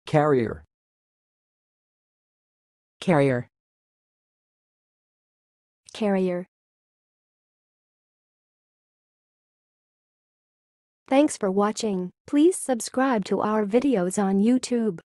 Carrier. Carrier. Carrier. Thanks for watching. Please subscribe to our videos on YouTube.